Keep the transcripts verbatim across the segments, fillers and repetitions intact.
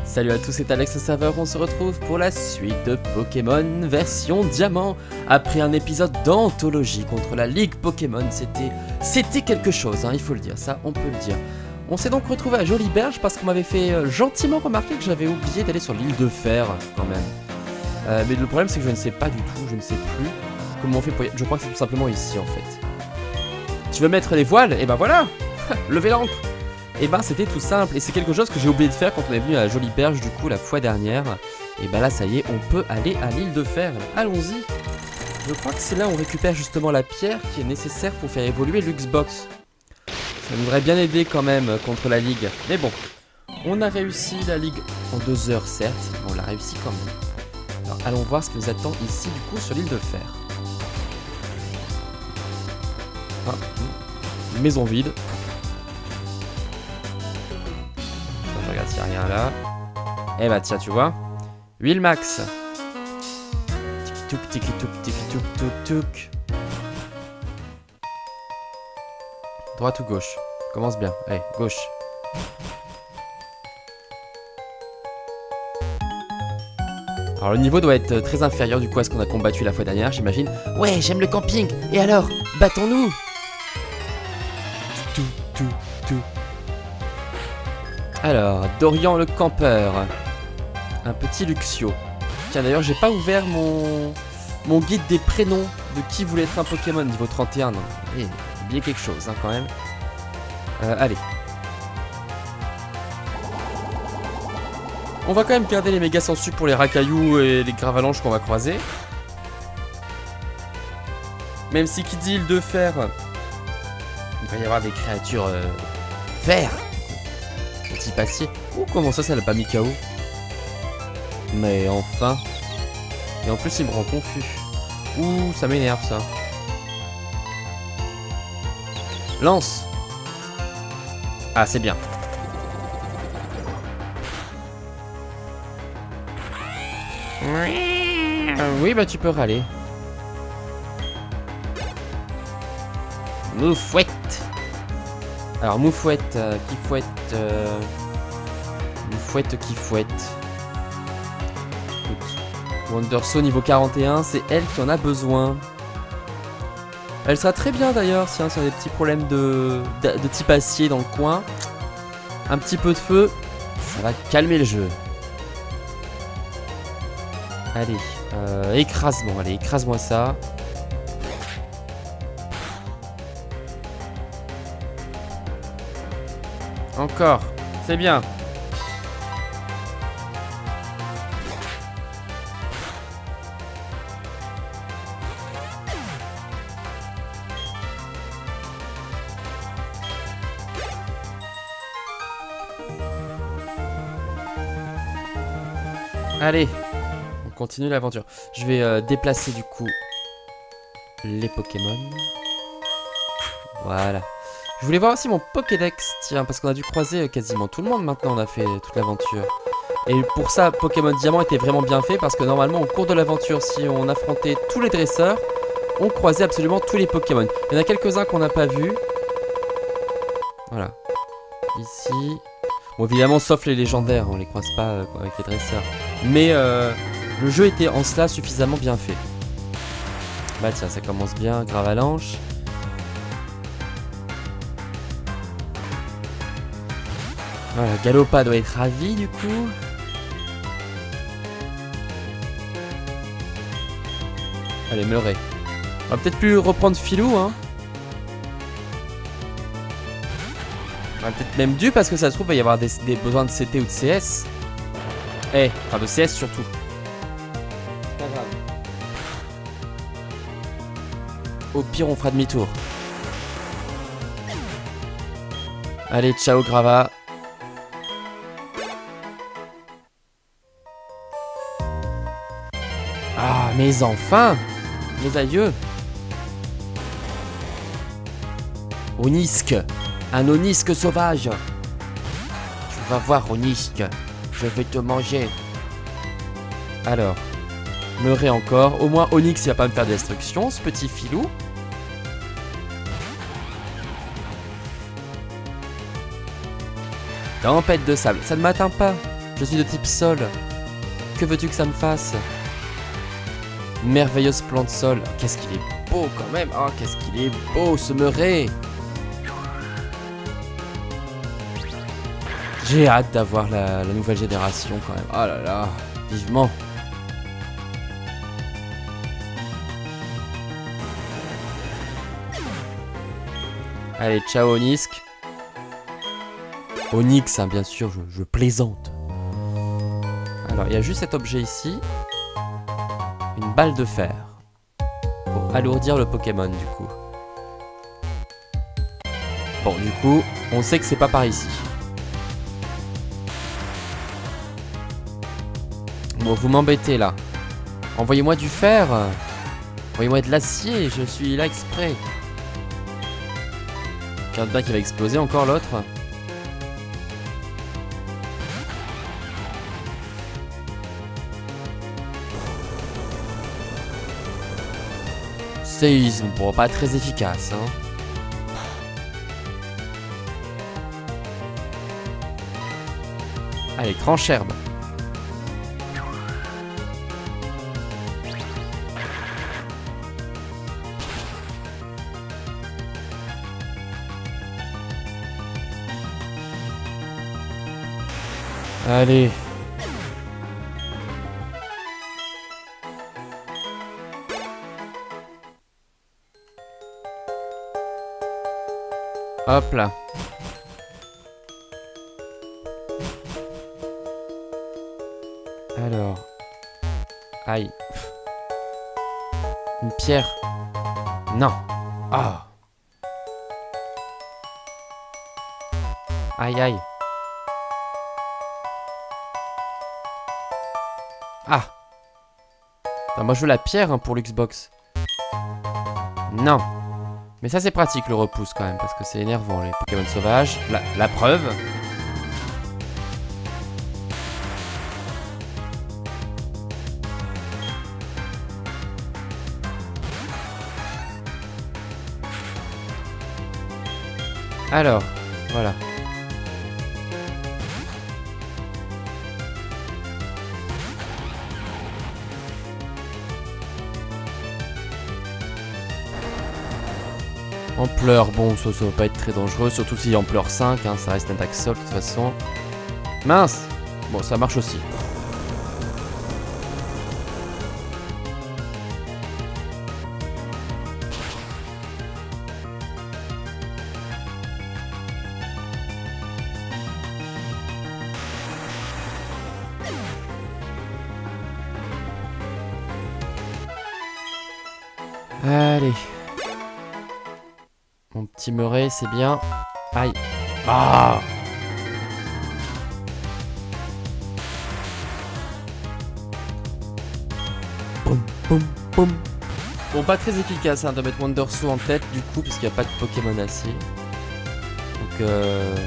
Salut à tous, c'est Alex le serveur, on se retrouve pour la suite de Pokémon version Diamant. Après un épisode d'anthologie contre la Ligue Pokémon, c'était c'était quelque chose, hein, il faut le dire, ça on peut le dire. On s'est donc retrouvé à Joliberge parce qu'on m'avait fait euh, gentiment remarquer que j'avais oublié d'aller sur l'île de Fer, quand même. Euh, mais le problème c'est que je ne sais pas du tout, je ne sais plus comment on fait pour y... Je crois que c'est tout simplement ici en fait. Tu veux mettre les voiles? Et ben voilà. Levez l'ancre. Et ben c'était tout simple, et c'est quelque chose que j'ai oublié de faire quand on est venu à Joliberge du coup la fois dernière. Et ben là ça y est, on peut aller à l'île de Fer, allons-y. Je crois que c'est là où on récupère justement la pierre qui est nécessaire pour faire évoluer Luxbox. Ça nous aurait bien aidé quand même contre la Ligue, mais bon. On a réussi la Ligue en deux heures certes, mais on l'a réussi quand même. Alors allons voir ce qui nous attend ici du coup sur l'île de Fer. Ah, une maison vide. Je regarde s'il n'y a rien là. Eh bah tiens, tu vois. Huile max. Tic tic tic tic tic tic tic. Droite ou gauche? Commence bien. Allez, gauche. Alors le niveau doit être très inférieur du coup à ce qu'on a combattu la fois dernière, j'imagine. Ouais, j'aime le camping. Et alors, battons-nous. Tout, tout, tout. Alors, Dorian le campeur. Un petit Luxio. Tiens, d'ailleurs, j'ai pas ouvert mon... mon guide des prénoms de qui voulait être un Pokémon niveau trente et un. Non, eh, j'ai oublié quelque chose, hein, quand même. Euh, allez. On va quand même garder les méga sensu pour les racailloux et les gravalanches qu'on va croiser. Même si qui dit île de Fer, il va y avoir des créatures euh, verts. Petit passier. Ouh, comment ça, ça l'a pas mis K O? Mais enfin. Et en plus, il me rend confus. Ouh, ça m'énerve ça. Lance. Ah, c'est bien. Oui, bah tu peux râler. Moufouette. Alors Moufouette euh, qui fouette euh... Moufouette qui fouette. Écoute, Wonderso niveau quarante et un, c'est elle qui en a besoin. Elle sera très bien d'ailleurs si, hein, si on a des petits problèmes de, de, de type acier dans le coin. Un petit peu de feu, ça va calmer le jeu. Allez, euh, écrase-moi, allez, écrase-moi ça. Encore, c'est bien. Allez, on continue l'aventure. Je vais euh, déplacer du coup les Pokémon. Voilà. Je voulais voir aussi mon Pokédex, tiens, parce qu'on a dû croiser quasiment tout le monde maintenant, on a fait toute l'aventure. Et pour ça, Pokémon Diamant était vraiment bien fait, parce que normalement, au cours de l'aventure, si on affrontait tous les dresseurs, on croisait absolument tous les Pokémon. Il y en a quelques-uns qu'on n'a pas vus. Voilà. Ici. Bon, évidemment, sauf les légendaires, on les croise pas euh, avec les dresseurs. Mais euh, le jeu était en cela suffisamment bien fait. Bah tiens, ça commence bien, gravalanche. Voilà, Galopa doit être ravi du coup. Allez, Meuret. On va peut-être plus reprendre Filou, hein. On va peut-être même dû parce que ça se trouve, il va y avoir des, des besoins de C T ou de C S. Eh, enfin de C S surtout. C'est pas grave. Au pire, on fera demi-tour. Allez, ciao Grava. Ah, mais enfin, mes aïeux. Onisk, un Onisk sauvage. Tu vas voir, Onisk, je vais te manger. Alors, Meuret encore. Au moins, Onyx, il va pas me faire de destruction, ce petit filou. Tempête de sable, ça ne m'atteint pas. Je suis de type sol. Que veux-tu que ça me fasse? Merveilleuse plante sol. Qu'est-ce qu'il est beau quand même. Oh, qu'est-ce qu'il est beau ce Murray. J'ai hâte d'avoir la, la nouvelle génération quand même. Oh là là, vivement. Allez, ciao Onyx. Onyx, hein, bien sûr, je, je plaisante. Alors, il y a juste cet objet ici. Une balle de fer. Pour alourdir le Pokémon, du coup. Bon, du coup, on sait que c'est pas par ici. Bon, vous m'embêtez, là. Envoyez-moi du fer. Envoyez-moi de l'acier, je suis là exprès. Regarde bien qu'il va exploser encore, l'autre. Séisme, bon, pas très efficace, hein. Allez, trancherbe. Allez. Hop là. Alors. Aïe. Une pierre. Non. Ah. Aïe aïe. Ah. Enfin, moi je veux la pierre hein, pour l'Xbox. Non. Mais ça c'est pratique le repousse quand même, parce que c'est énervant les Pokémon sauvages. La, la preuve. Alors, voilà. Ampleur, bon, ça, ça va pas être très dangereux, surtout si ampleur cinq, hein, ça reste un attaque sol de toute façon. Mince! Bon, ça marche aussi. Allez. Mon petit Murray, c'est bien. Aïe. Ah! Boum, boum, boum. Bon, pas très efficace hein, de mettre Wanderso en tête du coup, parce qu'il n'y a pas de Pokémon assez. Donc, euh...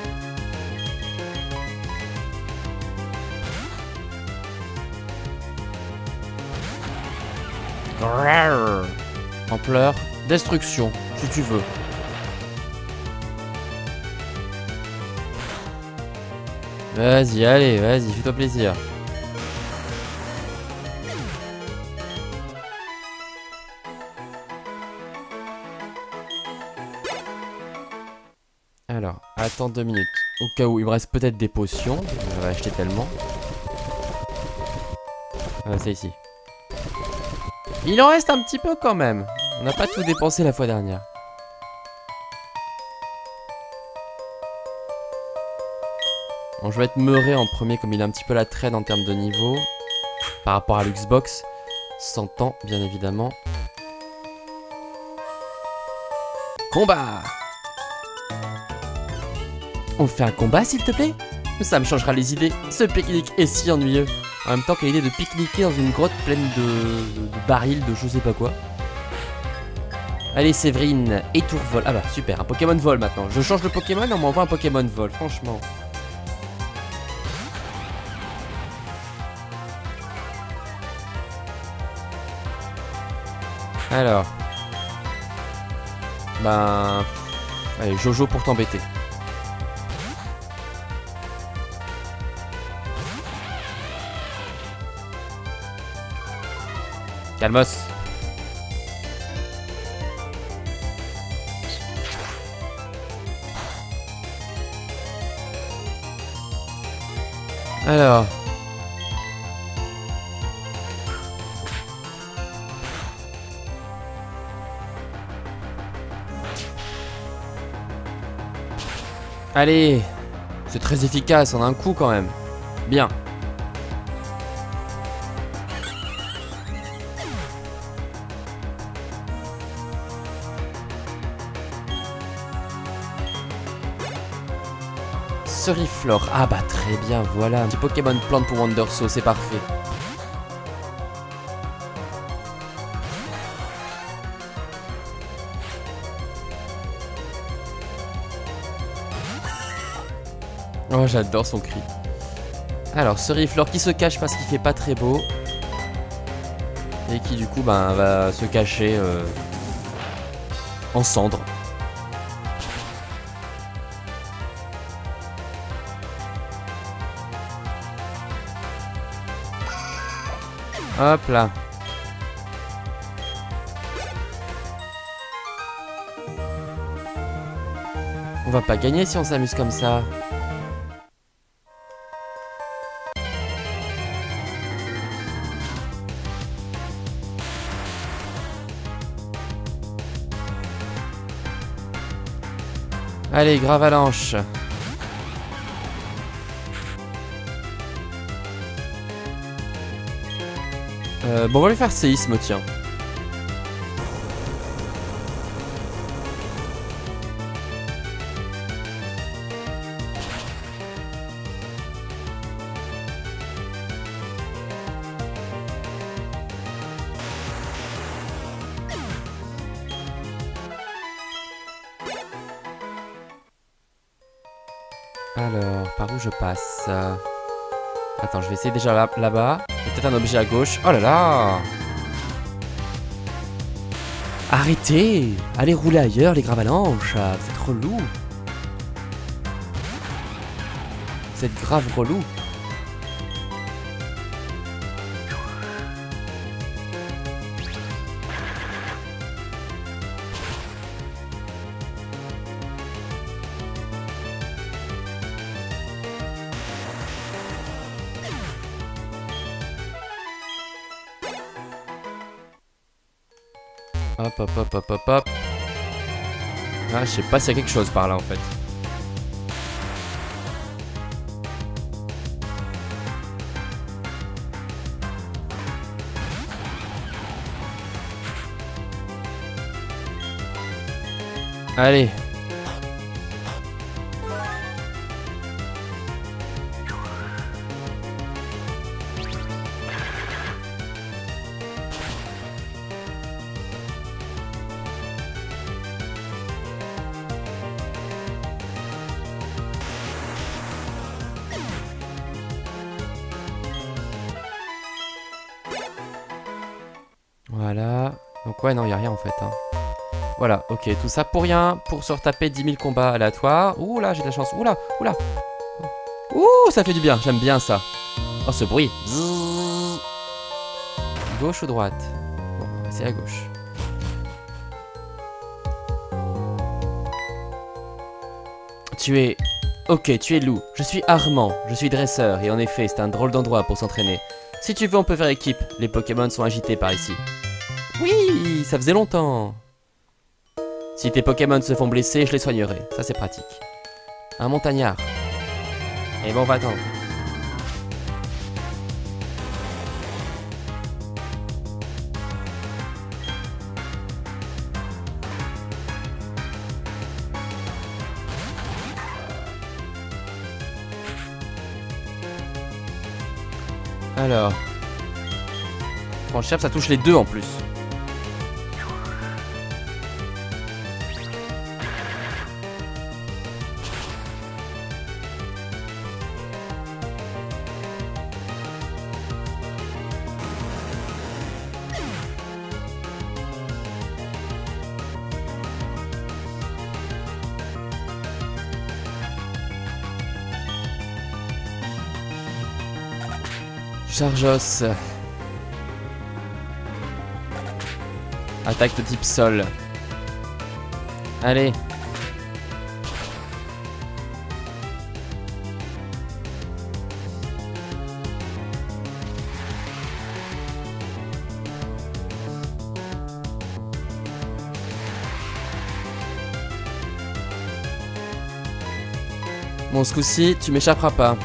Ampleur. Destruction, si tu veux. Vas-y, allez, vas-y, fais-toi plaisir. Alors, attends deux minutes. Au cas où, il me reste peut-être des potions. Je vais acheter tellement. Ah, c'est ici. Il en reste un petit peu quand même. On n'a pas tout dépensé la fois dernière. Bon, je vais être Murray en premier comme il a un petit peu la traîne en termes de niveau. Par rapport à l'Xbox. S'entend bien évidemment. Combat! On fait un combat s'il te plaît? Ça me changera les idées. Ce pique-nique est si ennuyeux. En même temps, quelle idée de pique-niquer dans une grotte pleine de, de, de barils de je sais pas quoi. Allez Séverine, et tour vol. Ah bah super, un Pokémon vol maintenant. Je change de Pokémon, on m'envoie un Pokémon vol, franchement. Alors. Ben... Allez, Jojo pour t'embêter. Calmos. Alors. Allez. C'est très efficace en un coup quand même. Bien. Ceriflore. Ah bah très bien, voilà. Un petit Pokémon plante pour Wanderso, c'est parfait. Oh, j'adore son cri. Alors, Ceriflore qui se cache parce qu'il fait pas très beau. Et qui du coup ben, va se cacher euh, en cendres. Hop là. On va pas gagner si on s'amuse comme ça. Allez, Gravalanche. Euh, bon, on va lui faire séisme, tiens. Alors, par où je passe? Attends, je vais essayer déjà là- là-bas. Il y a peut-être un objet à gauche. Oh là là! Arrêtez! Allez rouler ailleurs, les Gravalanches! Vous êtes relou! Vous êtes grave relou! Hop, hop, hop, hop, hop, hop. Ah, je sais pas s'il y a quelque chose par là en fait. Allez. Voilà. Donc ouais, non, il n'y a rien en fait. Hein. Voilà, ok, tout ça pour rien, pour se retaper dix mille combats aléatoires. Ouh là, j'ai de la chance. Ouh là, ouh là. Ouh, ça fait du bien, j'aime bien ça. Oh, ce bruit. Bzzz. Gauche ou droite? Bon, c'est à gauche. Tu es... Ok, tu es loup. Je suis Armand, je suis dresseur, et en effet, c'est un drôle d'endroit pour s'entraîner. Si tu veux, on peut faire équipe. Les Pokémon sont agités par ici. Oui, ça faisait longtemps. Si tes Pokémon se font blesser, je les soignerai. Ça, c'est pratique. Un montagnard. Et bon, on va attendre. Alors. Franchir, ça touche les deux en plus. Chargos. Attaque de type sol. Allez. Bon, ce coup-ci, tu m'échapperas pas.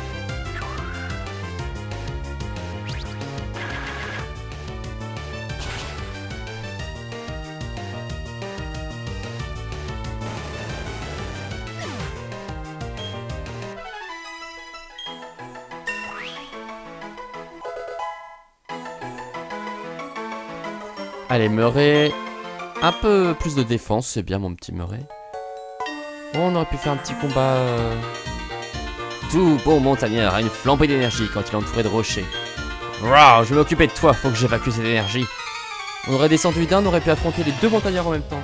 Allez, Murray. Un peu plus de défense, c'est bien mon petit Murray. Bon, on aurait pu faire un petit combat... Euh... Tout bon montagnard a une flambée d'énergie quand il est entouré de rochers. Waouh, je vais m'occuper de toi, faut que j'évacue cette énergie. On aurait descendu d'un, on aurait pu affronter les deux montagnards en même temps.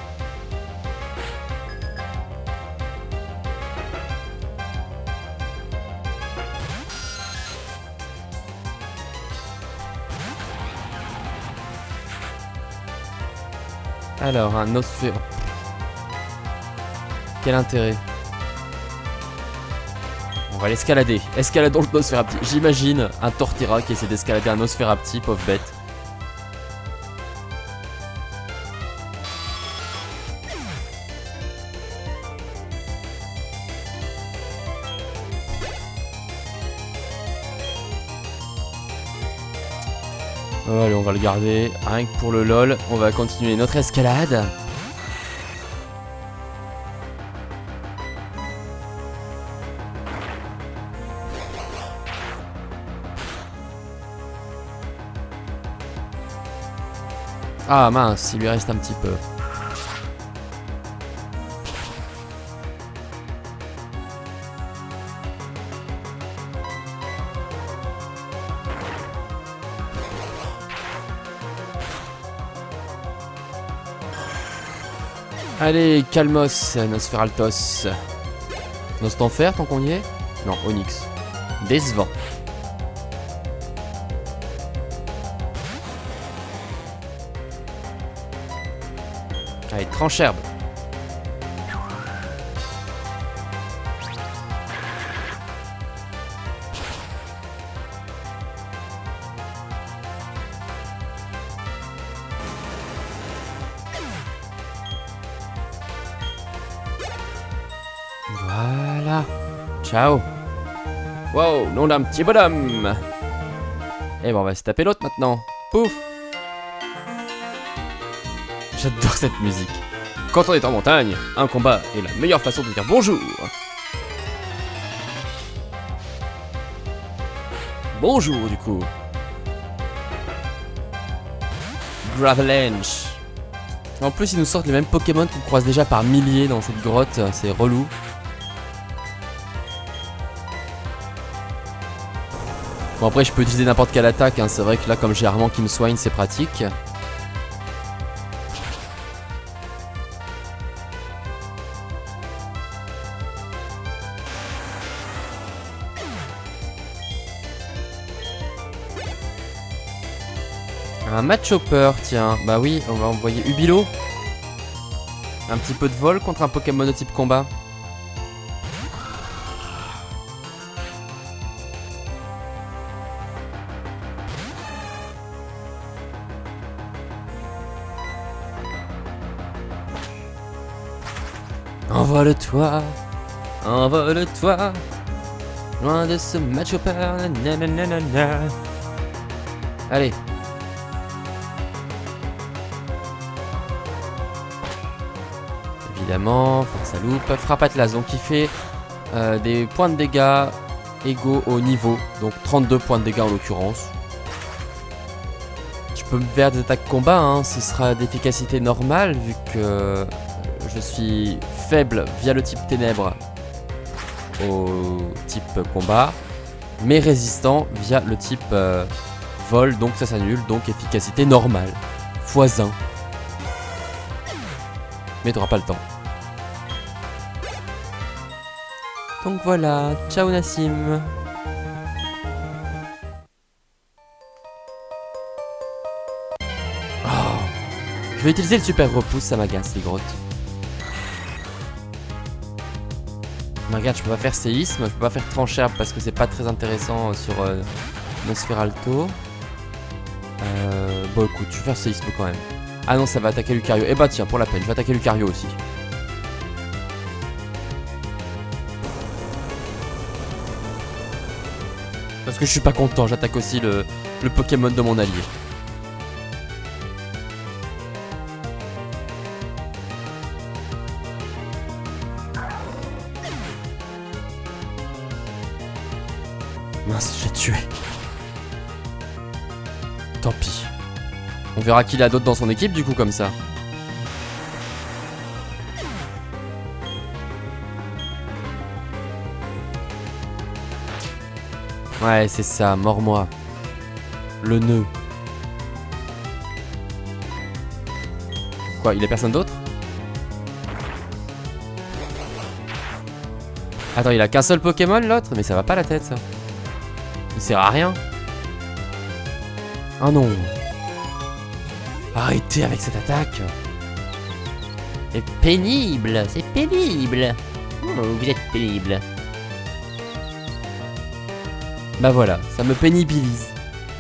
Alors, un Nosfer... Quel intérêt? On va l'escalader. Escaladons le Nosferapti. J'imagine un Tortira qui essaie d'escalader un Nosferapti, pauvre bête. Oh, allez, on va le garder. Rien que pour le lol. On va continuer notre escalade. Ah mince, il lui reste un petit peu. Allez, calmos, Nosferaltos. Nostanfer, tant qu'on y est? Non, Onyx. Décevant. Allez, tranche-herbe. Voilà. Ciao. Wow, nom d'un petit bonhomme. Et bon, on va se taper l'autre maintenant. Pouf. J'adore cette musique. Quand on est en montagne, un combat est la meilleure façon de dire bonjour. Bonjour du coup. Gravelanche. En plus ils nous sortent les mêmes Pokémon qu'on croise déjà par milliers dans cette grotte, c'est relou. Bon après je peux utiliser n'importe quelle attaque, hein. C'est vrai que là comme j'ai Armand qui me soigne c'est pratique. Un Machopper, tiens, bah oui, on va envoyer Ubilo. Un petit peu de vol contre un Pokémon de type combat. Envole-toi, envole-toi, loin de ce Machopper, nanana. Allez. Évidemment, force à loupe, frappe Atlas, donc il fait euh, des points de dégâts égaux au niveau, donc trente-deux points de dégâts en l'occurrence. Je peux me faire des attaques combat, hein, ce sera d'efficacité normale vu que je suis faible via le type ténèbres au type combat, mais résistant via le type euh, vol, donc ça s'annule, donc efficacité normale, fois un. Mais t'auras pas le temps. Donc voilà, ciao Nassim. vais utiliser le super repousse, ça m'agace les grottes. Mais regarde, je peux pas faire séisme, je peux pas faire tranchère parce que c'est pas très intéressant sur euh, Nosferalto. Euh, bon écoute, je vais faire séisme quand même. Ah non, ça va attaquer Lucario. Eh bah tiens, pour la peine, je vais attaquer Lucario aussi. Parce que je suis pas content, j'attaque aussi le, le Pokémon de mon allié. Mince, j'ai tué. Tant pis. On verra qu'il a d'autres dans son équipe du coup comme ça. Ouais, c'est ça, mors-moi. Le nœud. Quoi, il a personne d'autre? Attends, il a qu'un seul Pokémon l'autre? Mais ça va pas la tête ça. Il sert à rien. Oh non. Arrêtez avec cette attaque. C'est pénible, c'est pénible. Oh, vous êtes pénible. Bah voilà, ça me pénibilise.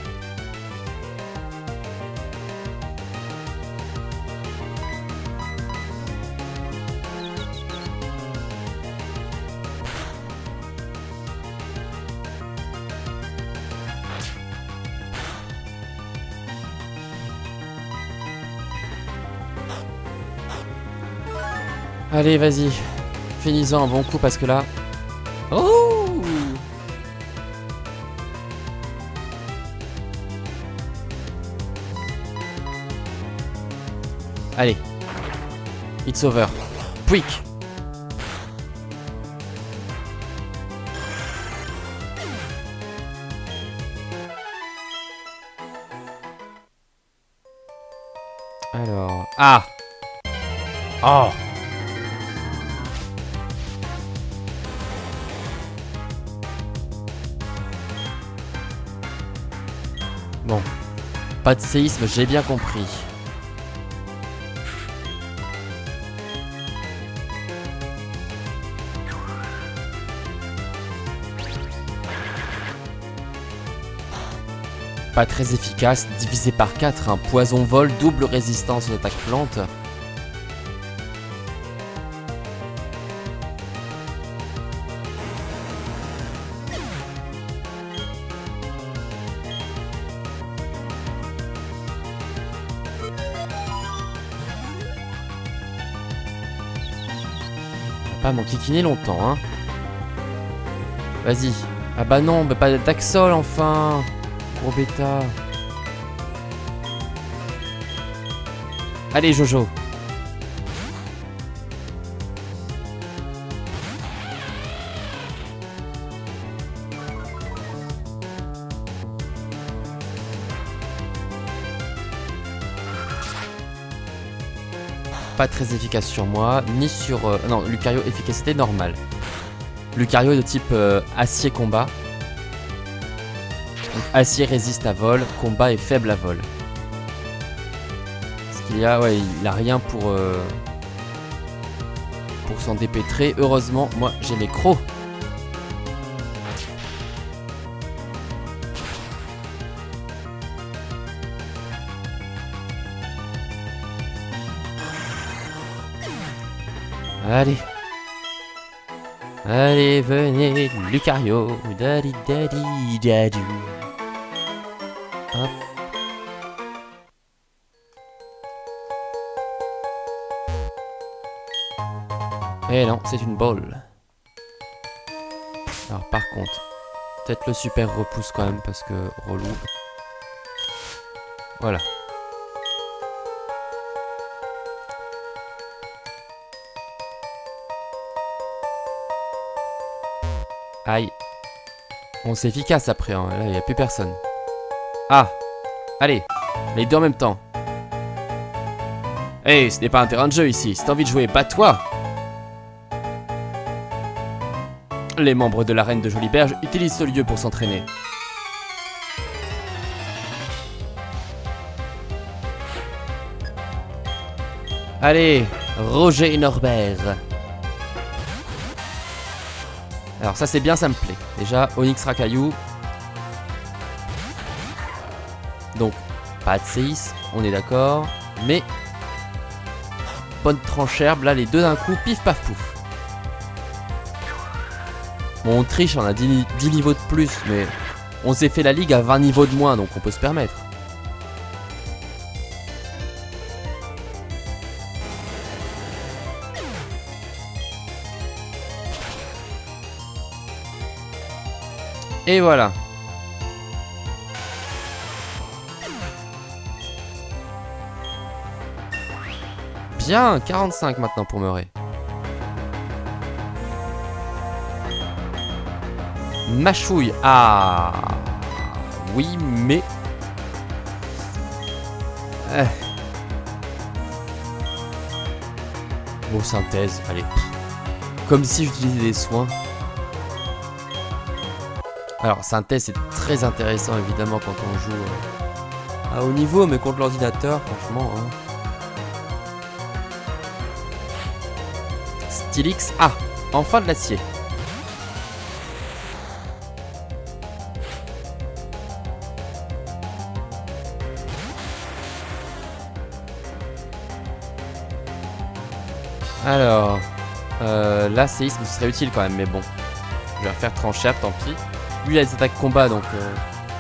Allez, vas-y. Finis-en un bon coup parce que là... Oh! Allez. It's over. Quick. Alors... Ah! Oh! Bon. Pas de séisme, j'ai bien compris. Pas très efficace, divisé par quatre, un poison vol, double résistance aux attaques plantes. Pas m'enquiquiner longtemps, hein. Vas-y. Ah bah non, bah pas d'Axol enfin. Gros bêta. Allez Jojo. Pas très efficace sur moi, ni sur... Euh, non, Lucario, efficacité normale. Lucario est de type euh, acier combat. Donc acier résiste à vol, combat est faible à vol. Ce qu'il y a, ouais, il a rien pour... Euh, pour s'en dépêtrer. Heureusement, moi j'ai mes crocs. Allez. Allez, venez, Lucario. Daddy, daddy, daddy. Hop. Eh non, c'est une bolle. Alors par contre, peut-être le super repousse quand même parce que relou. Voilà. Aïe. Bon, c'est efficace après, hein. Là, il n'y a plus personne. Ah. Allez. Les deux en même temps. Hey, ce n'est pas un terrain de jeu ici. Si t'as envie de jouer, bats-toi. Les membres de l'arène de Joliberge utilisent ce lieu pour s'entraîner. Allez, Roger et Norbert. Alors ça c'est bien, ça me plaît. Déjà, Onyx Racaillou. Donc, pas de séisme, on est d'accord. Mais, bonne tranche herbe, là les deux d'un coup, pif paf pouf. Bon, on triche, on a dix, dix niveaux de plus, mais on s'est fait la ligue à vingt niveaux de moins, donc on peut se permettre. Et voilà. Bien, quarante-cinq maintenant pour Murray. Mâchouille. Ah. Oui, mais... Euh. Bon, synthèse, allez. Comme si j'utilisais des soins. Alors, synthèse, c'est très intéressant, évidemment, quand on joue euh, à haut niveau, mais contre l'ordinateur, franchement... Hein. Stylix. Ah, enfin de l'acier. Alors, euh, là, séisme, ce serait utile quand même, mais bon. Je vais refaire trancher, tant pis. Lui, il a des attaques combat, donc... Euh...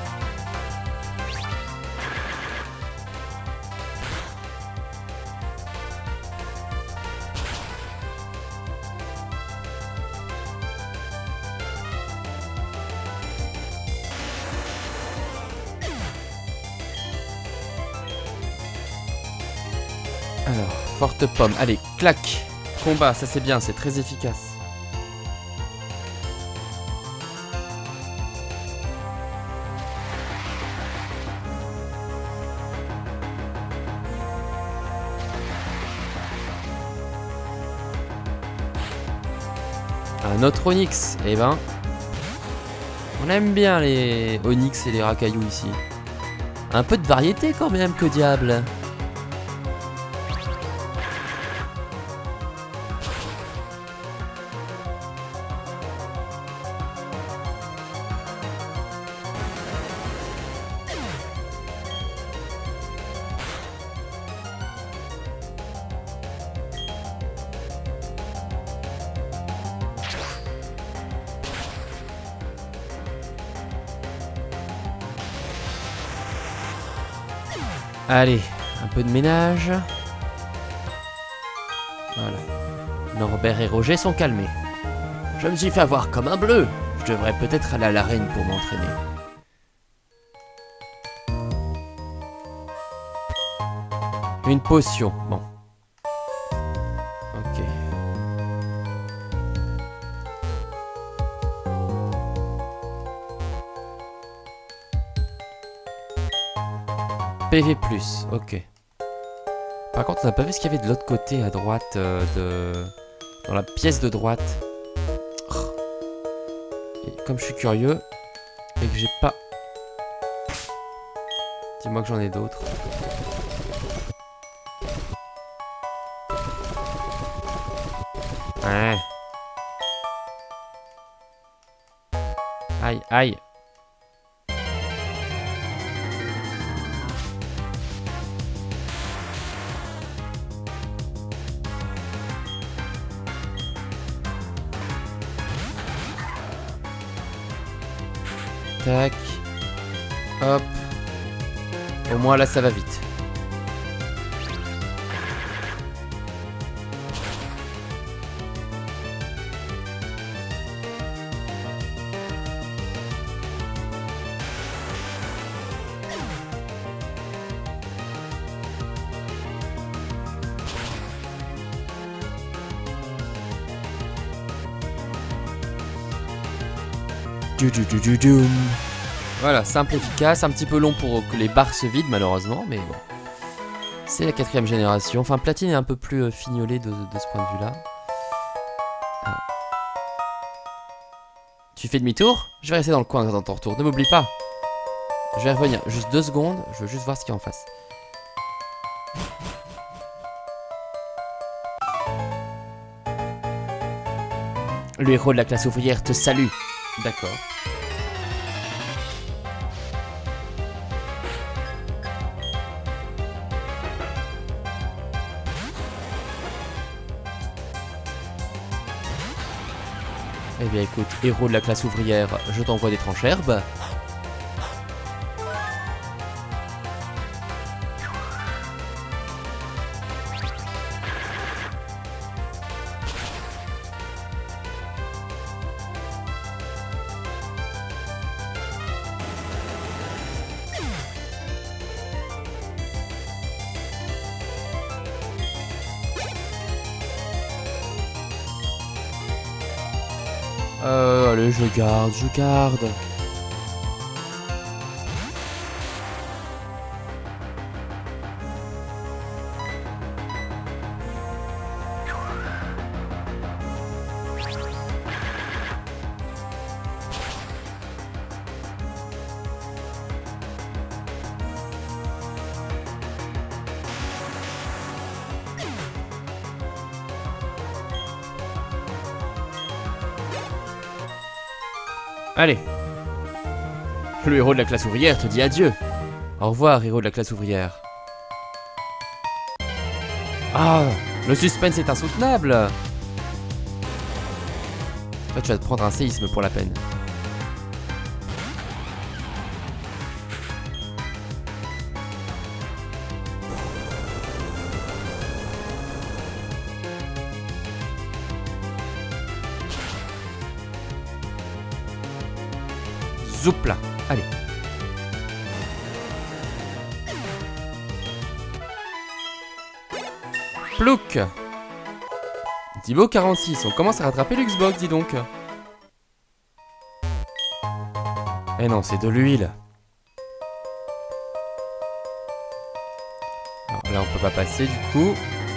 Alors, forte pomme. Allez, clac. Combat, ça c'est bien, c'est très efficace. Un autre Onyx. Eh ben, on aime bien les Onyx et les racailloux ici. Un peu de variété quand même, que diable. Allez, un peu de ménage. Voilà. Norbert et Roger sont calmés. Je me suis fait avoir comme un bleu. Je devrais peut-être aller à l'arène pour m'entraîner. Une potion, bon. Ok. P V plus, ok. Par contre, on n'a pas vu ce qu'il y avait de l'autre côté, à droite, euh, de... dans la pièce de droite. Oh. Et comme je suis curieux, et que j'ai pas... Dis-moi que j'en ai d'autres. Ouais. Aïe, aïe. Tac. Hop. Au moins là ça va vite. Du, du, du, du, du. Voilà, simple, efficace, un petit peu long pour que les barres se vident malheureusement, mais bon. C'est la quatrième génération. Enfin, Platine est un peu plus euh, fignolé de, de ce point de vue-là. Ah. Tu fais demi-tour? Je vais rester dans le coin dans ton retour, ne m'oublie pas. Je vais revenir, juste deux secondes, je veux juste voir ce qu'il y a en face. Le héros de la classe ouvrière te salue. D'accord. Eh bien écoute, héros de la classe ouvrière, je t'envoie des tranches herbes. Euh, allez, je garde, je garde. Allez. Le héros de la classe ouvrière te dit adieu. Au revoir, héros de la classe ouvrière. Ah, le suspense est insoutenable. Toi, tu vas te prendre un séisme pour la peine. Zoupla, allez. Plouk. Thibaut quarante-six, on commence à rattraper l'Xbox, dis donc. Eh non, c'est de l'huile. Alors là, on peut pas passer du coup.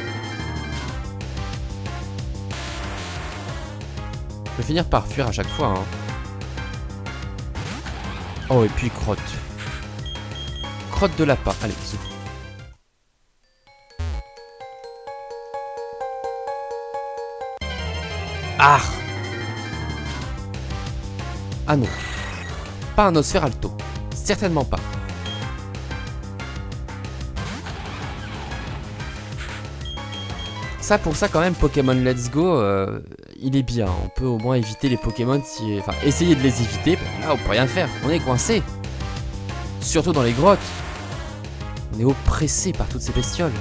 Je vais finir par fuir à chaque fois, hein. Oh, et puis crotte. Crotte de lapin. Allez, zou. Ah Ah non. Pas un Nosferalto. Certainement pas. Ça, pour ça, quand même, Pokémon Let's Go, euh, il est bien. On peut au moins éviter les Pokémon si... Enfin, essayer de les éviter. Ben là, on peut rien faire. On est coincé. Surtout dans les grottes. On est oppressé par toutes ces bestioles.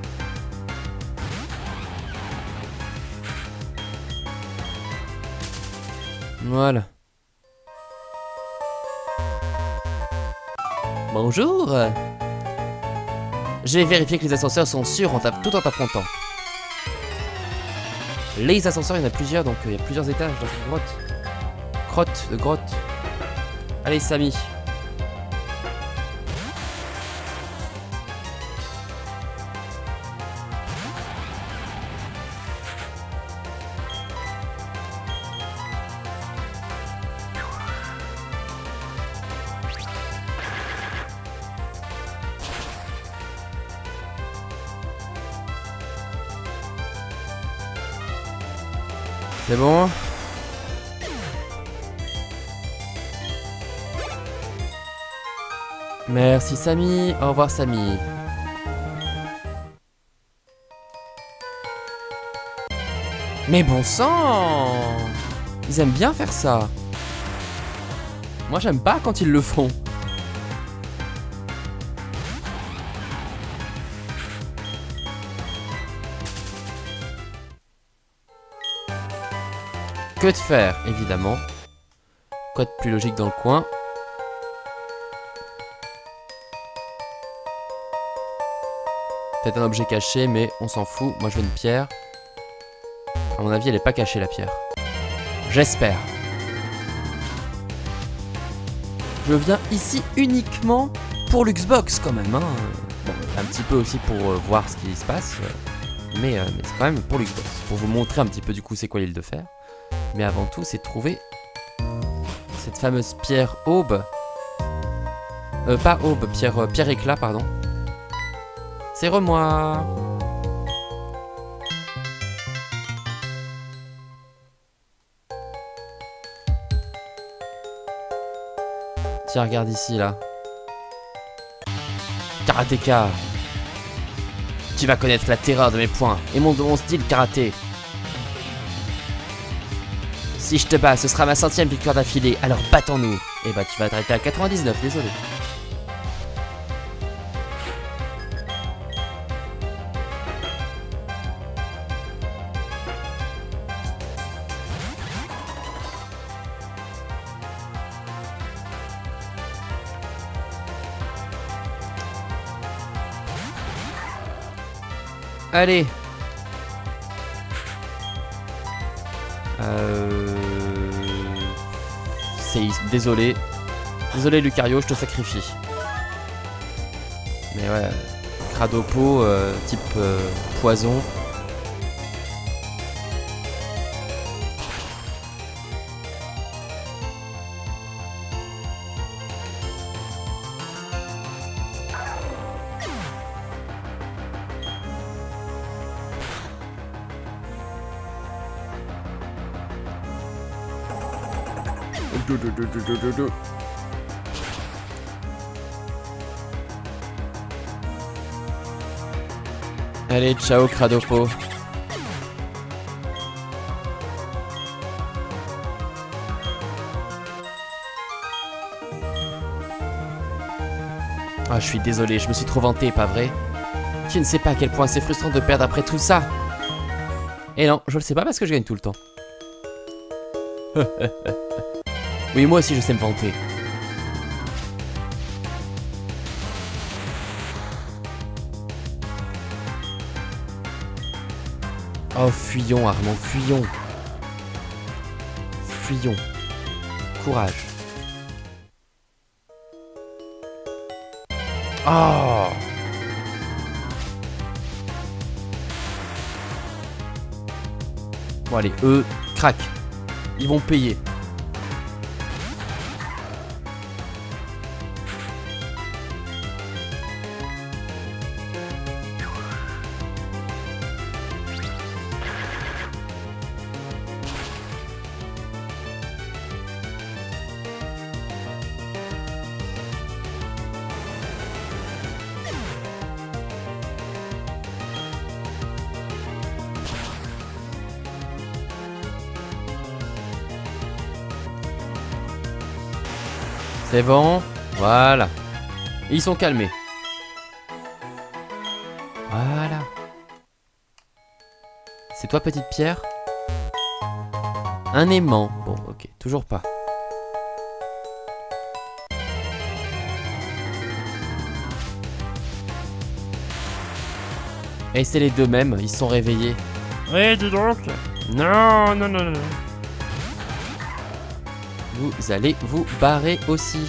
Voilà. Bonjour. J'ai vérifié que les ascenseurs sont sûrs en tout en t'affrontant. Les ascenseurs, il y en a plusieurs, donc il y a plusieurs étages dans cette grotte. Crotte de grotte. Allez, Samy. C'est bon. Merci Samy. Au revoir Samy. Mais bon sang, ils aiment bien faire ça. Moi j'aime pas quand ils le font. Que de faire, évidemment. Quoi de plus logique dans le coin? Peut-être un objet caché, mais on s'en fout. Moi, je veux une pierre. À mon avis, elle est pas cachée, la pierre. J'espère. Je viens ici uniquement pour l'Xbox, quand même. Hein. Bon, un petit peu aussi pour euh, voir ce qui se passe. Euh, mais, euh, mais c'est quand même pour l'Xbox. Pour vous montrer un petit peu, du coup, c'est quoi l'île de fer. Mais avant tout, c'est de trouver cette fameuse pierre aube. Euh, pas aube, pierre, euh, pierre éclat, pardon. C'est re-moi. Tiens, regarde ici, là. Karatéka. Tu vas connaître la terreur de mes poings et mon, de mon style karaté. Si je te bats, ce sera ma centième victoire d'affilée, alors battons-nous. Et bah tu vas t'arrêter à quatre-vingt-dix-neuf, désolé. Allez. Euh... Séisme, désolé. Désolé Lucario, je te sacrifie. Mais ouais, Cradopo, euh, type euh, poison. Allez, ciao Cradopo. Ah, je suis désolé, je me suis trop vanté, pas vrai? Tu ne sais pas à quel point c'est frustrant de perdre après tout ça. Et non, je le sais pas parce que je gagne tout le temps. Oui, moi aussi je sais me vanter. Oh, fuyons Armand, fuyons. Fuyons. Courage. Oh. Bon allez, eux, crac. Ils vont payer. C'est bon, voilà. Et ils sont calmés. Voilà. C'est toi, petite pierre? Un aimant. Bon, ok, toujours pas. Et c'est les deux mêmes, ils sont réveillés. Oui, dis donc. Non, non, non, non. Vous allez vous barrer aussi.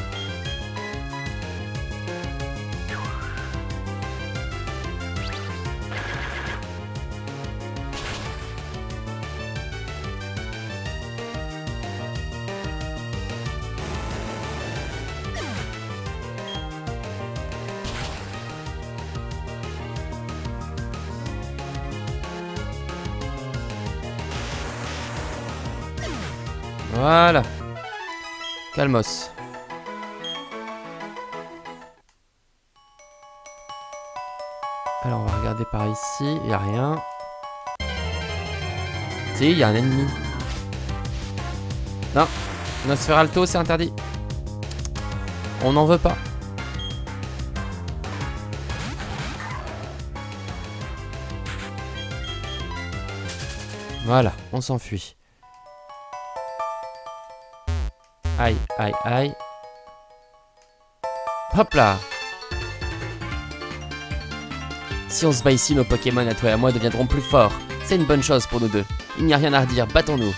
Voilà. Calmos. Alors on va regarder par ici, il n'y a rien. Si, il y a un ennemi. Non, Nosferalto c'est interdit. On n'en veut pas. Voilà, on s'enfuit. Aïe, aïe, aïe. Hop là. Si on se bat ici, nos Pokémon à toi et à moi deviendront plus forts. C'est une bonne chose pour nous deux. Il n'y a rien à redire, battons-nous.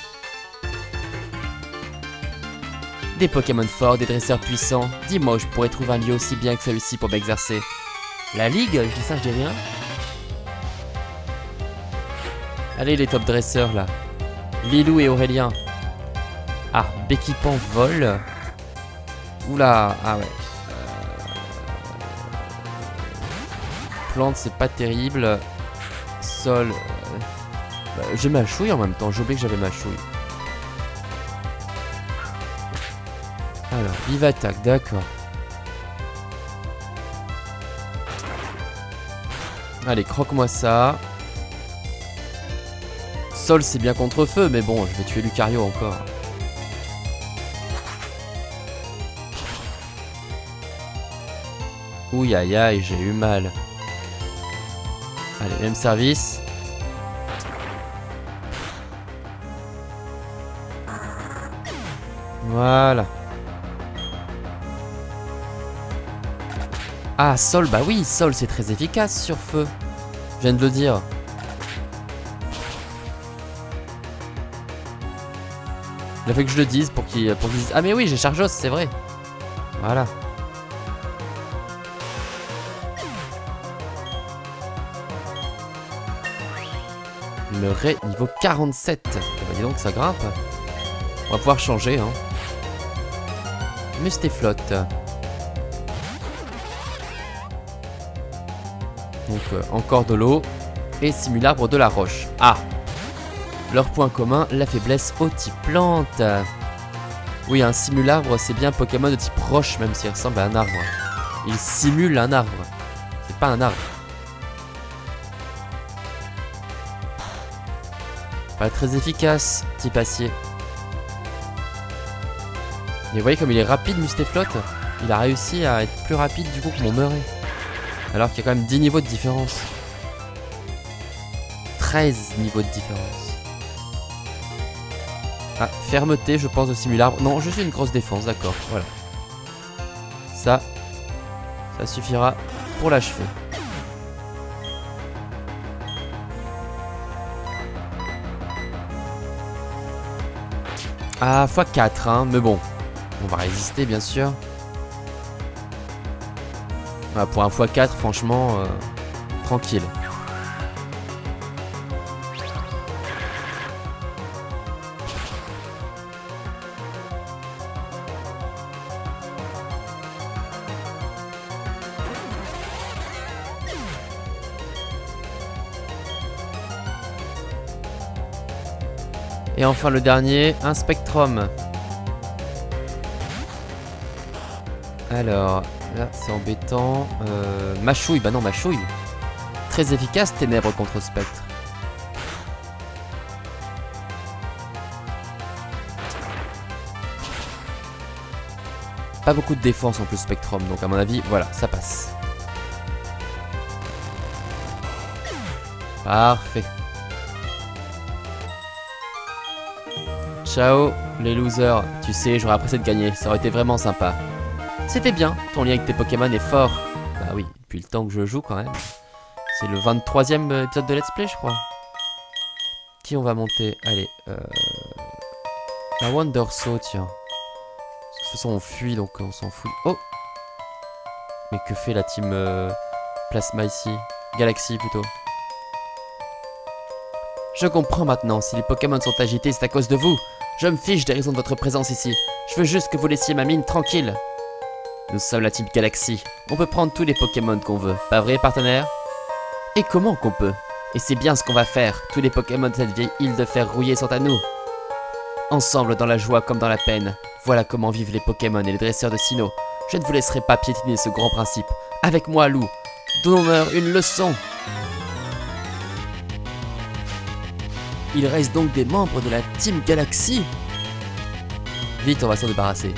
Des Pokémon forts, des dresseurs puissants. Dis-moi où je pourrais trouver un lieu aussi bien que celui-ci pour m'exercer. La Ligue, je dis ça, je dis rien. Allez les top dresseurs là. Lilou et Aurélien. Ah, Béquipant vole. Oula, ah ouais. Euh... Plante, c'est pas terrible. Sol. Euh... Bah, j'ai ma chouille en même temps, j'ai oublié que j'avais ma chouille. Alors, vive attaque, d'accord. Allez, croque-moi ça. Sol, c'est bien contre feu, mais bon, je vais tuer Lucario encore. Ouh, aïe aïe, j'ai eu mal. Allez, même service. Voilà. Ah, Sol, bah oui, Sol, c'est très efficace sur feu. Je viens de le dire. Il a fait que je le dise pour qu'il pour qu'il dise. Ah, mais oui, j'ai Chargeos, c'est vrai. Voilà. Le Ré niveau quarante-sept. Bah, dis donc, ça grimpe. On va pouvoir changer, hein. Mustéflotte. Donc, euh, encore de l'eau. Et Simulabre de la roche. Ah! Leur point commun, la faiblesse au type plante. Oui, un Simulabre, c'est bien un Pokémon de type roche, même s'il ressemble à un arbre. Il simule un arbre. C'est pas un arbre. Pas très efficace, type acier. Et vous voyez comme il est rapide, Mustéflotte. Il a réussi à être plus rapide du coup que mon Murray. Alors qu'il y a quand même dix niveaux de différence. treize niveaux de différence. Ah, fermeté, je pense, de Simulabre. Non, je suis une grosse défense, d'accord, voilà. Ça, ça suffira pour l'achever. Ah, fois quatre, hein, mais bon. On va résister, bien sûr. Ah, pour un fois quatre, franchement, euh, tranquille. Et enfin le dernier, un Spectrum. Alors, là c'est embêtant. Euh, Machouille, bah non Machouille. Très efficace Ténèbres contre Spectre. Pas beaucoup de défense en plus Spectrum, donc à mon avis, voilà, ça passe. Parfait. Ciao les losers, tu sais, j'aurais apprécié de gagner, ça aurait été vraiment sympa. C'était bien, ton lien avec tes Pokémon est fort. Bah oui, depuis le temps que je joue quand même. C'est le vingt-troisième épisode de Let's Play, je crois. Qui on va monter? Allez, euh... la Wandersaw, tiens. Parce que de toute façon on fuit, donc on s'en fout. Oh! Mais que fait la team euh... Plasma ici? Galaxy plutôt. Je comprends maintenant, si les Pokémon sont agités, c'est à cause de vous. Je me fiche des raisons de votre présence ici. Je veux juste que vous laissiez ma mine tranquille. Nous sommes la Team Galaxy. On peut prendre tous les Pokémon qu'on veut, pas vrai, partenaire? Et comment qu'on peut? Et c'est bien ce qu'on va faire. Tous les Pokémon de cette vieille île de fer rouillée sont à nous. Ensemble, dans la joie comme dans la peine. Voilà comment vivent les Pokémon et les dresseurs de Sinnoh. Je ne vous laisserai pas piétiner ce grand principe. Avec moi, Lou. Donnons-leur une leçon. Il reste donc des membres de la Team Galaxy. Vite, on va s'en débarrasser.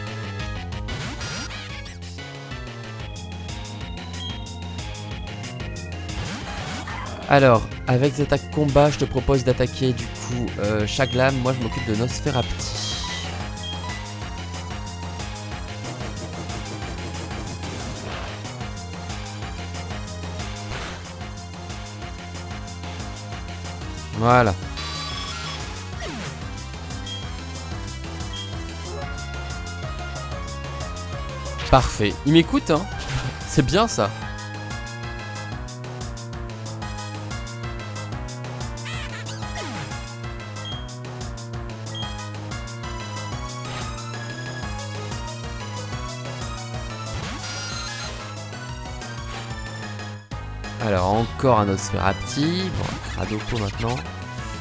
Alors, avec cette attaque combat, je te propose d'attaquer du coup euh, Chaglam. Moi, je m'occupe de Nosferapti. Voilà. Parfait. Il m'écoute, hein. C'est bien ça. Alors encore un Nosferapti. Bon, un Kradopo maintenant.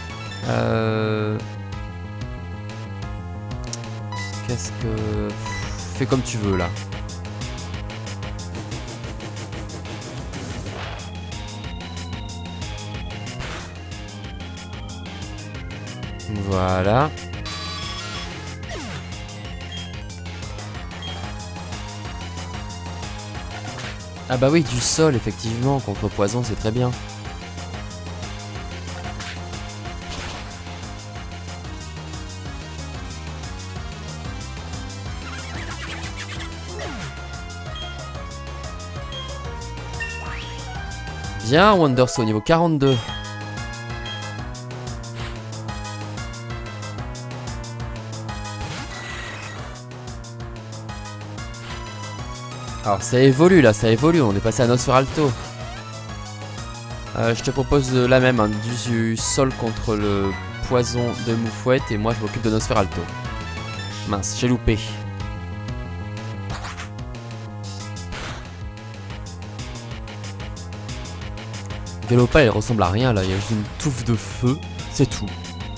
Euh... Qu'est-ce que... fais comme tu veux là. Voilà. Ah bah oui, du sol, effectivement, contre poison, c'est très bien. Bien, Wonderso, niveau quarante-deux. Alors ça évolue là, ça évolue, on est passé à Nosferalto. Euh, je te propose la même, hein, du, du sol contre le poison de Moufouette et moi je m'occupe de Nosferalto. Mince, j'ai loupé. Velopa elle ressemble à rien là, il y a juste une touffe de feu, c'est tout.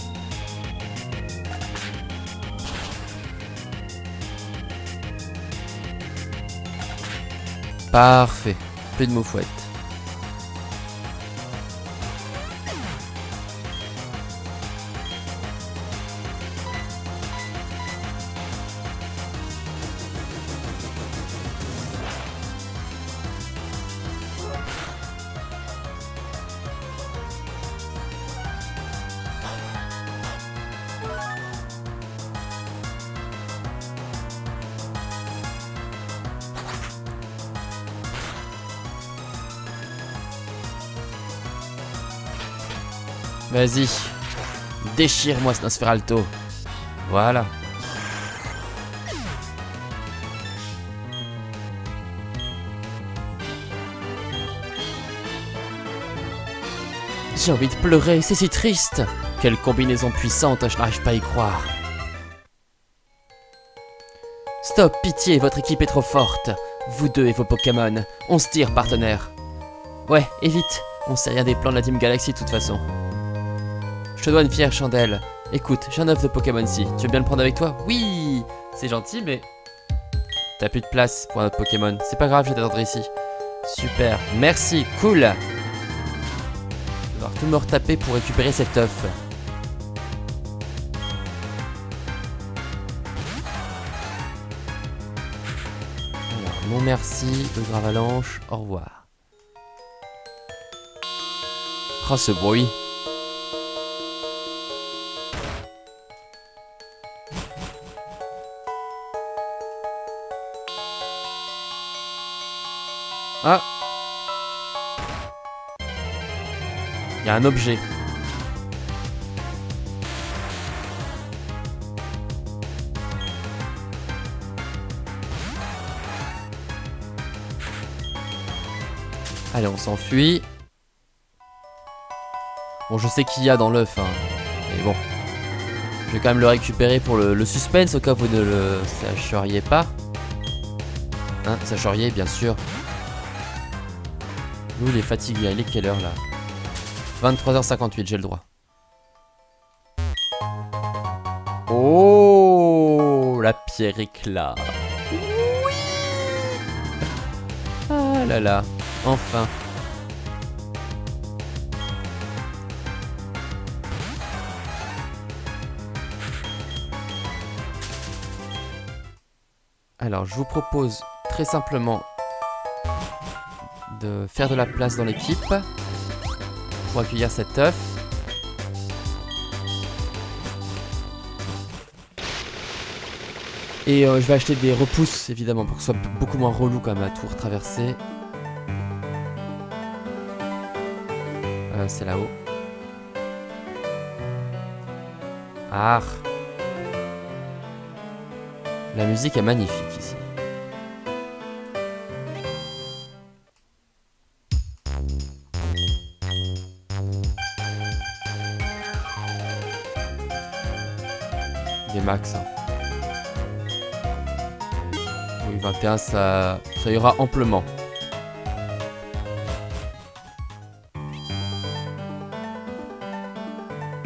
Parfait, plus de Moufouette. Vas-y, déchire-moi ce Nosferalto. Voilà. J'ai envie de pleurer, c'est si triste. Quelle combinaison puissante, je n'arrive pas à y croire. Stop, pitié, votre équipe est trop forte. Vous deux et vos Pokémon, on se tire, partenaire. Ouais, et vite, on sait rien des plans de la Team Galaxy de toute façon. Je te dois une fière chandelle. Écoute, j'ai un œuf de Pokémon-ci. Tu veux bien le prendre avec toi? Oui. C'est gentil, mais... T'as plus de place pour un autre Pokémon. C'est pas grave, je vais t'attendre ici. Super. Merci, cool. Je vais devoir tout me retaper pour récupérer cet œuf. Alors, non merci, le Gravalanche, au revoir. Oh, ce bruit. Ah, il y a un objet. Allez, on s'enfuit. Bon, je sais qu'il y a dans l'œuf, hein. Mais bon, je vais quand même le récupérer pour le, le suspense au cas où vous ne le sacheriez pas. Hein, sacheriez, bien sûr. Nous, il est fatigué. Il est quelle heure là? vingt-trois heures cinquante-huit, j'ai le droit. Oh, la pierre éclat. Oui. Ah là là, enfin. Alors, je vous propose très simplement de faire de la place dans l'équipe pour accueillir cet œuf. Et euh, je vais acheter des repousses évidemment pour que ce soit beaucoup moins relou quand même à tout retraverser. Euh, c'est là-haut. Ah, la musique est magnifique ici. Des max. Hein. Oui, vingt et un, ça, ça ira amplement.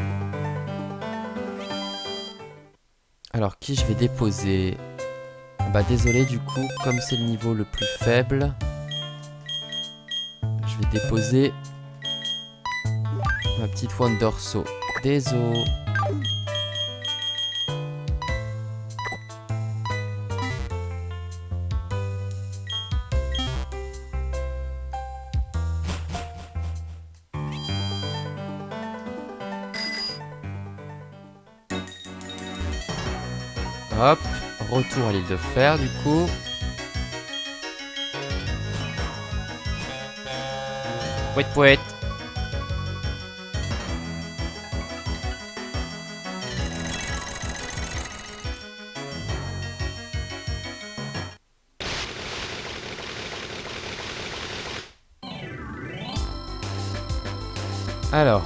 Alors, qui je vais déposer? Bah désolé du coup, comme c'est le niveau le plus faible, je vais déposer ma petite Wonderso. Désolé. Hop, retour à l'île de fer du coup. Pouet pouet. Alors.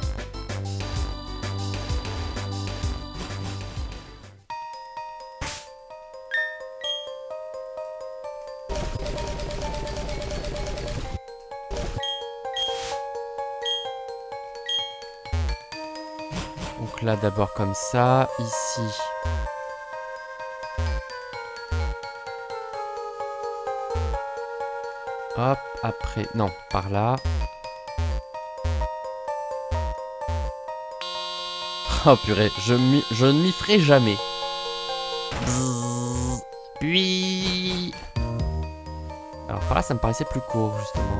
Donc là d'abord comme ça, ici. Hop, après, non, par là. Oh purée, je, je ne m'y ferai jamais. Bzzz, puis... Alors par là ça me paraissait plus court justement.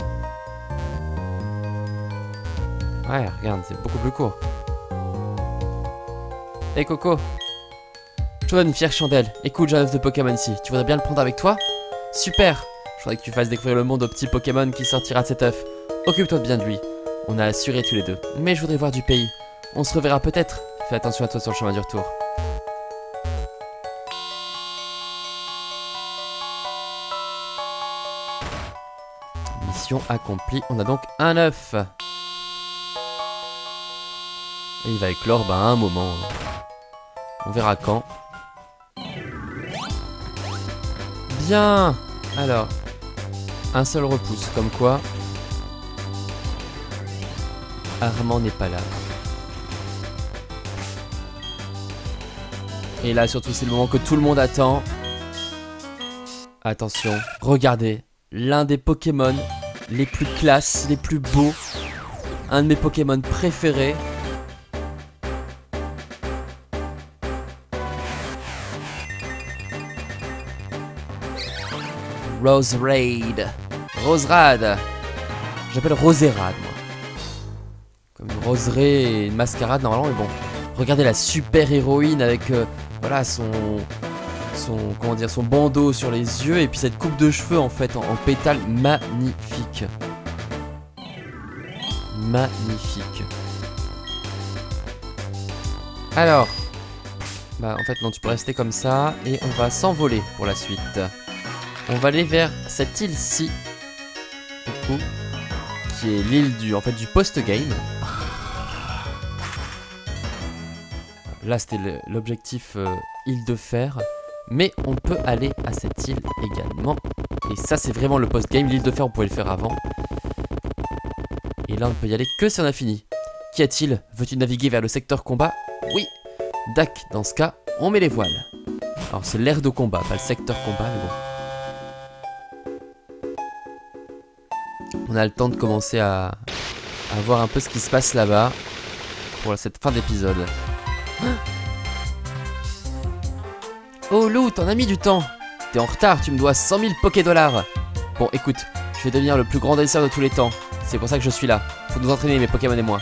Ouais, regarde, c'est beaucoup plus court. Hé hey, Coco, je te donne une fière chandelle. Écoute, j'ai un œuf de Pokémon ici. Tu voudrais bien le prendre avec toi? Super. Je voudrais que tu fasses découvrir le monde au petit Pokémon qui sortira de cet œuf. Occupe-toi bien de lui. On a assuré tous les deux. Mais je voudrais voir du pays. On se reverra peut-être. Fais attention à toi sur le chemin du retour. Mission accomplie. On a donc un œuf. Et il va éclore bah, à un moment. On verra quand. Bien. Alors. Un seul repousse. Comme quoi. Armand n'est pas là. Et là surtout c'est le moment que tout le monde attend. Attention. Regardez. L'un des Pokémon les plus classes, les plus beaux. Un de mes Pokémon préférés. Roserade. Roserade. J'appelle Roserade, moi. Comme une roseraie et une mascarade, normalement, mais bon. Regardez la super héroïne avec, euh, voilà, son... Son, comment dire, son bandeau sur les yeux. Et puis cette coupe de cheveux, en fait, en, en pétales. Magnifique. Magnifique. Alors. Bah, en fait, non, tu peux rester comme ça. Et on va s'envoler pour la suite. On va aller vers cette île-ci, du coup, qui est l'île du, en fait, du post-game. Là, c'était l'objectif euh, île de fer, mais on peut aller à cette île également. Et ça, c'est vraiment le post-game. L'île de fer, on pouvait le faire avant. Et là, on ne peut y aller que si on a fini. Qu'y a-t-il? Veux-tu naviguer vers le secteur combat? Oui. Dac, dans ce cas, on met les voiles. Alors, c'est l'aire de combat, pas le secteur combat, mais bon. On a le temps de commencer à, à voir un peu ce qui se passe là-bas pour cette fin d'épisode. Oh Lou, t'en as mis du temps. T'es en retard, tu me dois cent mille Poké-Dollars. Bon, écoute, je vais devenir le plus grand dresseur de tous les temps. C'est pour ça que je suis là. Faut nous entraîner, mes Pokémon et moi.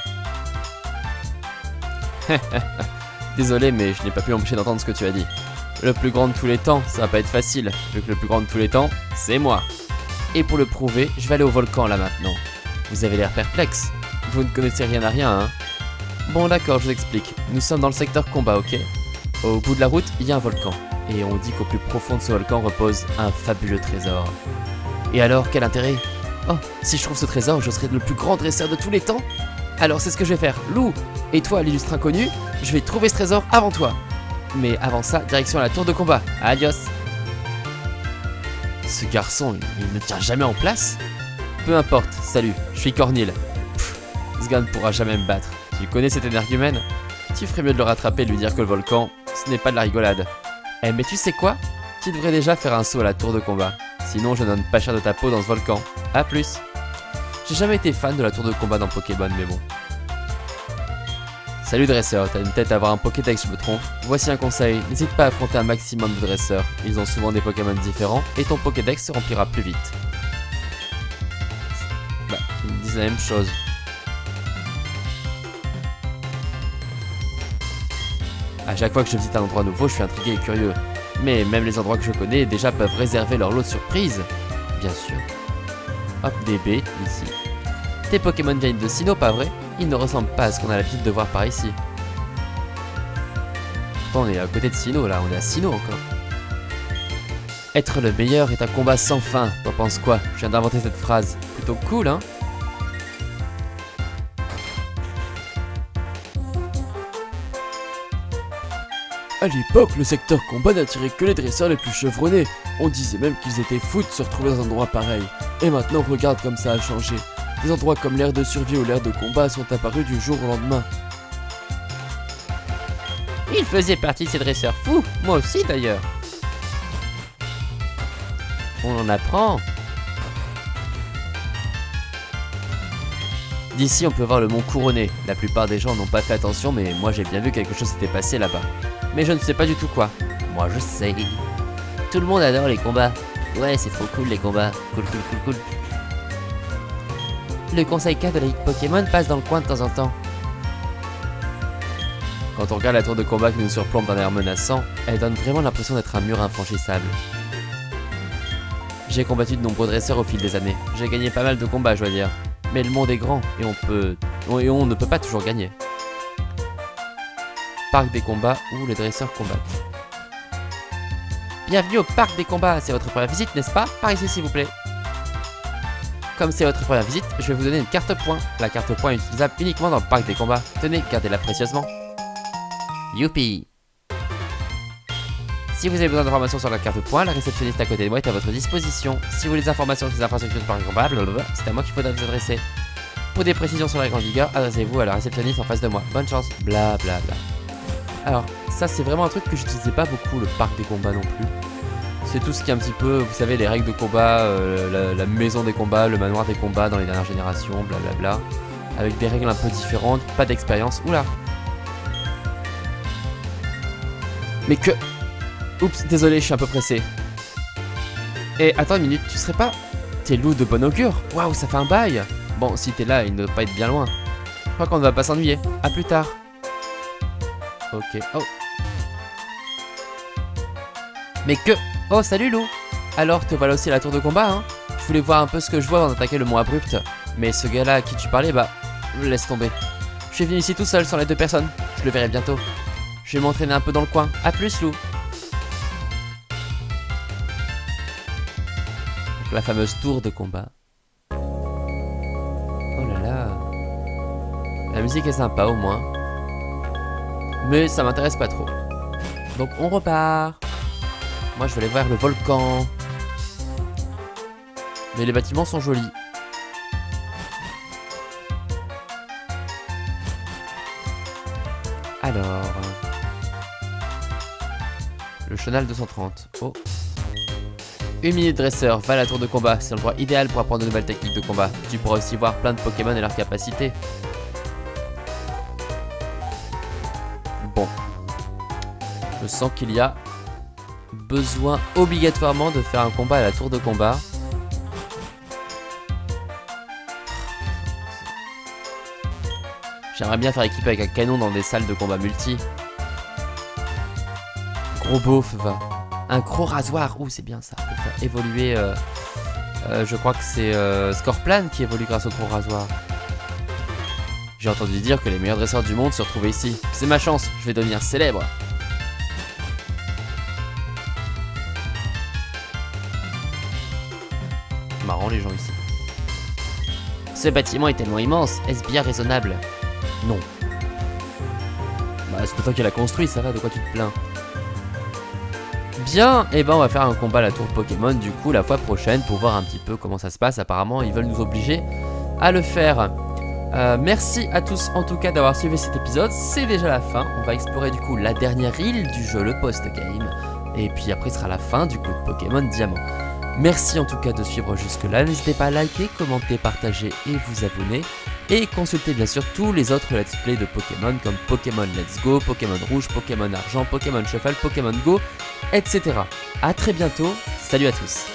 Désolé, mais je n'ai pas pu m'empêcher d'entendre ce que tu as dit. Le plus grand de tous les temps, ça va pas être facile. Vu que le plus grand de tous les temps, c'est moi. Et pour le prouver, je vais aller au volcan là maintenant. Vous avez l'air perplexe. Vous ne connaissez rien à rien, hein? Bon d'accord, je vous explique. Nous sommes dans le secteur combat, ok? Au bout de la route, il y a un volcan. Et on dit qu'au plus profond de ce volcan repose un fabuleux trésor. Et alors, quel intérêt? Oh, si je trouve ce trésor, je serai le plus grand dresseur de tous les temps? Alors c'est ce que je vais faire. Lou, et toi, l'illustre inconnu, je vais trouver ce trésor avant toi. Mais avant ça, direction à la tour de combat. Adios. Ce garçon, il ne tient jamais en place? Peu importe, salut, je suis Cornil. Pff, ce gars ne pourra jamais me battre. Tu connais cet énergumène? Tu ferais mieux de le rattraper et de lui dire que le volcan, ce n'est pas de la rigolade. Eh mais tu sais quoi? tu devrais déjà faire un saut à la tour de combat. Sinon, je donne pas cher de ta peau dans ce volcan. A plus. J'ai jamais été fan de la tour de combat dans Pokémon, mais bon. Salut dresseur, t'as une tête à avoir un Pokédex, je me trompe. Voici un conseil, n'hésite pas à affronter un maximum de dresseurs. Ils ont souvent des Pokémon différents et ton Pokédex se remplira plus vite. Bah, ils me disent la même chose. À chaque fois que je visite un endroit nouveau, je suis intrigué et curieux. Mais même les endroits que je connais déjà peuvent réserver leur lot de surprises. Bien sûr. Hop, des baies, ici. Tes Pokémon viennent de Sinnoh, pas vrai? Ils ne ressemblent pas à ce qu'on a l'habitude de voir par ici. Pourtant, on est à côté de Sinnoh, là. On est à Sinnoh, encore. Être le meilleur est un combat sans fin. T'en penses quoi? Je viens d'inventer cette phrase. Plutôt cool, hein? À l'époque, le secteur combat n'attirait que les dresseurs les plus chevronnés. On disait même qu'ils étaient fous de se retrouver dans un endroit pareil. Et maintenant, regarde comme ça a changé. Des endroits comme l'aire de survie ou l'aire de combat sont apparus du jour au lendemain. Il faisait partie de ces dresseurs fous, moi aussi d'ailleurs. On en apprend. D'ici, on peut voir le mont couronné. La plupart des gens n'ont pas fait attention, mais moi j'ai bien vu que quelque chose s'était passé là-bas. Mais je ne sais pas du tout quoi. Moi je sais. Tout le monde adore les combats. Ouais, c'est trop cool les combats. Cool, cool, cool, cool. Le conseil cadre de la Ligue Pokémon passe dans le coin de temps en temps. Quand on regarde la tour de combat qui nous surplombe d'un air menaçant, elle donne vraiment l'impression d'être un mur infranchissable. J'ai combattu de nombreux dresseurs au fil des années. J'ai gagné pas mal de combats, je dois dire. Mais le monde est grand et on peut... et on ne peut pas toujours gagner. Parc des combats où les dresseurs combattent. Bienvenue au parc des combats, c'est votre première visite, n'est-ce pas? Par ici s'il vous plaît. Comme c'est votre première visite, je vais vous donner une carte point. La carte point est utilisable uniquement dans le parc des combats. Tenez, gardez-la précieusement. Youpi! Si vous avez besoin d'informations sur la carte point, la réceptionniste à côté de moi est à votre disposition. Si vous voulez des informations sur les infrastructures du parc des combats, blablabla, c'est à moi qu'il faudra vous adresser. Pour des précisions sur la grande vigueur, adressez-vous à la réceptionniste en face de moi. Bonne chance, blablabla. Bla. Alors, ça c'est vraiment un truc que j'utilisais pas beaucoup, le parc des combats non plus. C'est tout ce qui est un petit peu, vous savez, les règles de combat, euh, la, la maison des combats, le manoir des combats dans les dernières générations, blablabla. Avec des règles un peu différentes, pas d'expérience. Oula! Mais que... Oups, désolé, je suis un peu pressé. Et attends une minute, tu serais pas... T'es loup de bon augure? Waouh, ça fait un bail! Bon, si t'es là, il ne doit pas être bien loin. Je crois qu'on ne va pas s'ennuyer. À plus tard. Ok, oh. Mais que... Oh, salut loup! Alors, te voilà aussi à la tour de combat, hein? Je voulais voir un peu ce que je vois avant d'attaquer le mont abrupt. Mais ce gars-là à qui tu parlais, bah... Laisse tomber. Je suis venu ici tout seul sans les deux personnes. Je le verrai bientôt. Je vais m'entraîner un peu dans le coin. A plus, loup! Donc, la fameuse tour de combat. Oh là là. La musique est sympa au moins. Mais ça m'intéresse pas trop. Donc on repart. Moi je vais aller voir le volcan. Mais les bâtiments sont jolis. Alors... Le chenal deux cent trente. Oh. Une minute dresseur, va à la tour de combat. C'est l'endroit idéal pour apprendre de nouvelles techniques de combat. Tu pourras aussi voir plein de Pokémon et leurs capacités. Bon. Je sens qu'il y a besoin obligatoirement de faire un combat à la tour de combat. J'aimerais bien faire équipe avec un canon dans des salles de combat multi. Gros beauf, va. Un gros rasoir. Ouh, c'est bien ça. Pour faire évoluer... Euh, euh, je crois que c'est euh, Scorplan qui évolue grâce au gros rasoir. J'ai entendu dire que les meilleurs dresseurs du monde se retrouvaient ici. C'est ma chance, je vais devenir célèbre. Marrant les gens ici. Ce bâtiment est tellement immense, est-ce bien raisonnable? Non. Bah c'est pas toi qui l'a construit, ça va, de quoi tu te plains? Bien, et eh ben on va faire un combat à la tour Pokémon du coup la fois prochaine pour voir un petit peu comment ça se passe. Apparemment ils veulent nous obliger à le faire. Euh, merci à tous en tout cas d'avoir suivi cet épisode, c'est déjà la fin. On va explorer du coup la dernière île du jeu, le post-game. Et puis après sera la fin du coup de Pokémon Diamant. Merci en tout cas de suivre jusque là, n'hésitez pas à liker, commenter, partager et vous abonner. Et consultez bien sûr tous les autres let's play de Pokémon comme Pokémon Let's Go, Pokémon Rouge, Pokémon Argent, Pokémon Shuffle, Pokémon Go, et cetera. A très bientôt, salut à tous.